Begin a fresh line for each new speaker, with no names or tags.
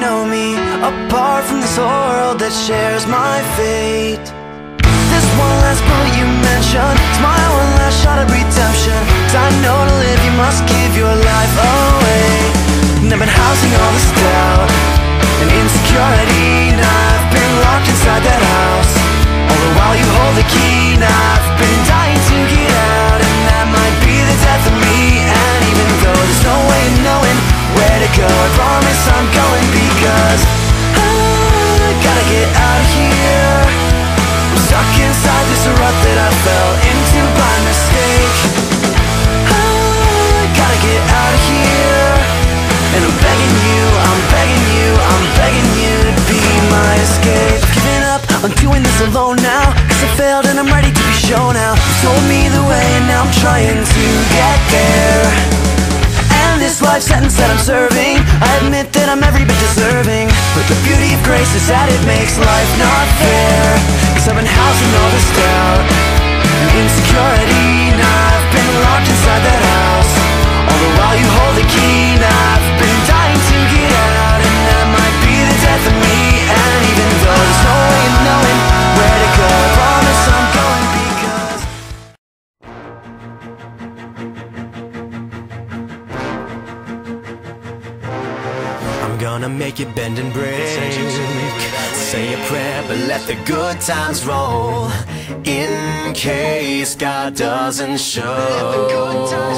know me, apart from this world that shares my fate. This one last bullet you mentioned, it's my one last shot of redemption. 'Cause I know to live you must give your life away. And I've been housing all this doubt and insecurity, and I've been locked inside that house. All the while you hold the key, and I've been dying to get out. And that might be the death of me. And even though there's no way of knowing where to go, I promise I'm going, because I gotta get out of here. I'm stuck inside this rut that I fell into by mistake. I gotta get out of here. And I'm begging you, I'm begging you, I'm begging you to be my escape. I've given up on doing this alone now, 'cause I failed and I'm ready to be shown out. You told me the way and now I'm trying to get there. And this life sentence that I'm serving, I admit that I'm every bit deserving. But the beauty of grace is that it makes life not fair. 'Cause I've been housing all this doubt and insecurity, and I've been locked inside that house. All the while you hold the key, and I've been dying to get out. And that might be the death of me. And even though there's no way of knowing where to go, I promise I'm going, because I'm gonna make it bend and break. Say a prayer, but let the good times roll, in case God doesn't show.